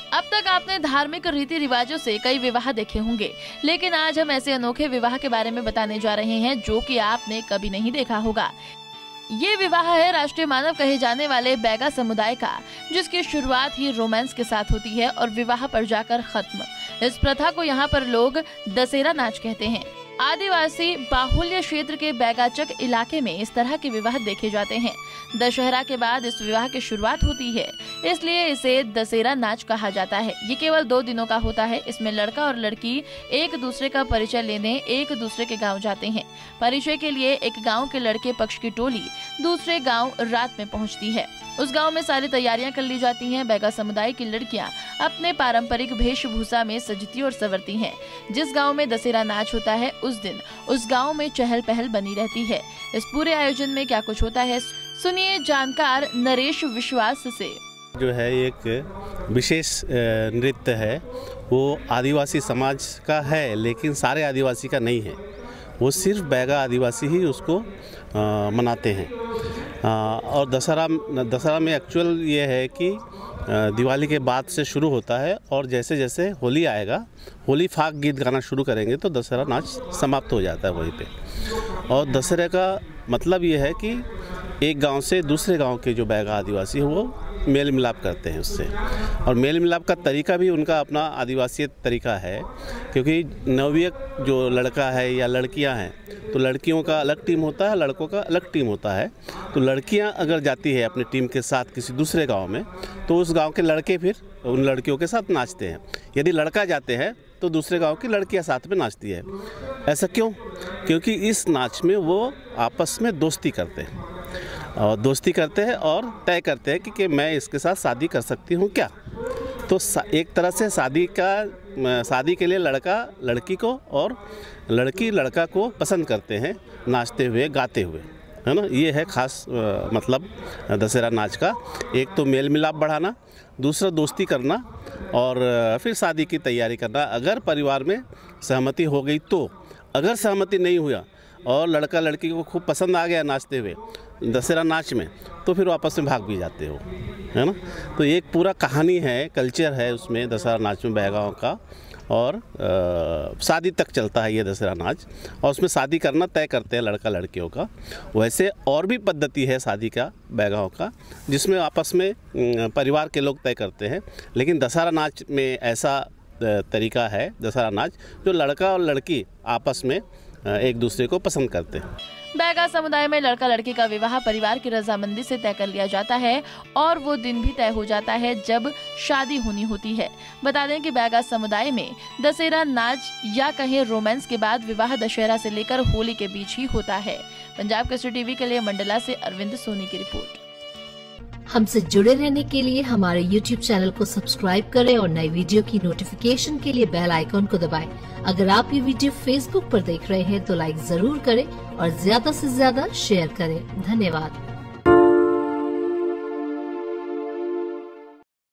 अब तक आपने धार्मिक रीति रिवाजों से कई विवाह देखे होंगे, लेकिन आज हम ऐसे अनोखे विवाह के बारे में बताने जा रहे हैं जो कि आपने कभी नहीं देखा होगा। ये विवाह है राष्ट्रीय मानव कहे जाने वाले बैगा समुदाय का, जिसकी शुरुआत ही रोमांस के साथ होती है और विवाह पर जाकर खत्म। इस प्रथा को यहाँ पर लोग दशहरा नाच कहते हैं। आदिवासी बाहुल्य क्षेत्र के बैगाचक इलाके में इस तरह के विवाह देखे जाते हैं। दशहरा के बाद इस विवाह की शुरुआत होती है, इसलिए इसे दशहरा नाच कहा जाता है। ये केवल 2 दिनों का होता है। इसमें लड़का और लड़की एक दूसरे का परिचय लेने एक दूसरे के गांव जाते हैं। परिचय के लिए एक गांव के लड़के पक्ष की टोली दूसरे गांव रात में पहुंचती है। उस गांव में सारी तैयारियां कर ली जाती हैं। बैगा समुदाय की लड़कियां अपने पारंपरिक वेशभूषा में सजती और संवरती हैं। जिस गांव में दशहरा नाच होता है उस दिन उस गांव में चहल पहल बनी रहती है। इस पूरे आयोजन में क्या कुछ होता है, सुनिए जानकार नरेश विश्वास से। जो है एक विशेष नृत्य है, वो आदिवासी समाज का है, लेकिन सारे आदिवासी का नहीं है। वो सिर्फ बैगा आदिवासी ही उसको मनाते हैं। और दशहरा में एक्चुअल ये है कि दिवाली के बाद से शुरू होता है और जैसे जैसे होली आएगा, होली फाक गीत गाना शुरू करेंगे तो दशहरा नाच समाप्त हो जाता है वहीं पे। और दशहरे का मतलब ये है कि एक गांव से दूसरे गांव के जो बैगा आदिवासी है वो मेल मिलाप करते हैं उससे। और मेल मिलाप का तरीका भी उनका अपना आदिवासी तरीका है, क्योंकि नवयुवक जो लड़का है या लड़कियां हैं तो लड़कियों का अलग टीम होता है, लड़कों का अलग टीम होता है। तो लड़कियां अगर जाती है अपनी टीम के साथ किसी दूसरे गांव में तो उस गांव के लड़के फिर उन लड़कियों के साथ नाचते हैं। यदि लड़का जाते हैं तो दूसरे गांव की लड़कियां साथ में नाचती है। ऐसा क्यों? क्योंकि इस नाच में वो आपस में दोस्ती करते हैं और तय करते हैं कि मैं इसके साथ शादी कर सकती हूँ क्या। तो एक तरह से शादी के लिए लड़का लड़की को और लड़की लड़का को पसंद करते हैं, नाचते हुए गाते हुए, है ना। ये है खास मतलब दशहरा नाच का। एक तो मेल मिलाप बढ़ाना, दूसरा दोस्ती करना और फिर शादी की तैयारी करना। अगर परिवार में सहमति हो गई तो, अगर सहमति नहीं हुआ और लड़का लड़की को खूब पसंद आ गया नाचते हुए दशहरा नाच में, तो फिर वापस में भाग भी जाते हो, है ना। तो एक पूरा कहानी है, कल्चर है उसमें दशहरा नाच में बैगाओं का। और शादी तक चलता है ये दशहरा नाच, और उसमें शादी करना तय करते हैं लड़का लड़कियों का। वैसे और भी पद्धति है शादी का बैगाओं का, जिसमें आपस में परिवार के लोग तय करते हैं। लेकिन दशहरा नाच में ऐसा तरीका है, दशहरा नाच जो लड़का और लड़की आपस में एक दूसरे को पसंद करते हैं। बैगा समुदाय में लड़का लड़की का विवाह परिवार की रजामंदी से तय कर लिया जाता है और वो दिन भी तय हो जाता है जब शादी होनी होती है। बता दें कि बैगा समुदाय में दशहरा नाच या कहें रोमांस के बाद विवाह दशहरा से लेकर होली के बीच ही होता है। पंजाब केसरी टीवी के लिए मंडला से अरविंद सोनी की रिपोर्ट। हमसे जुड़े रहने के लिए हमारे YouTube चैनल को सब्सक्राइब करें और नई वीडियो की नोटिफिकेशन के लिए बेल आइकॉन को दबाएं। अगर आप ये वीडियो Facebook पर देख रहे हैं तो लाइक जरूर करें और ज्यादा से ज्यादा शेयर करें। धन्यवाद।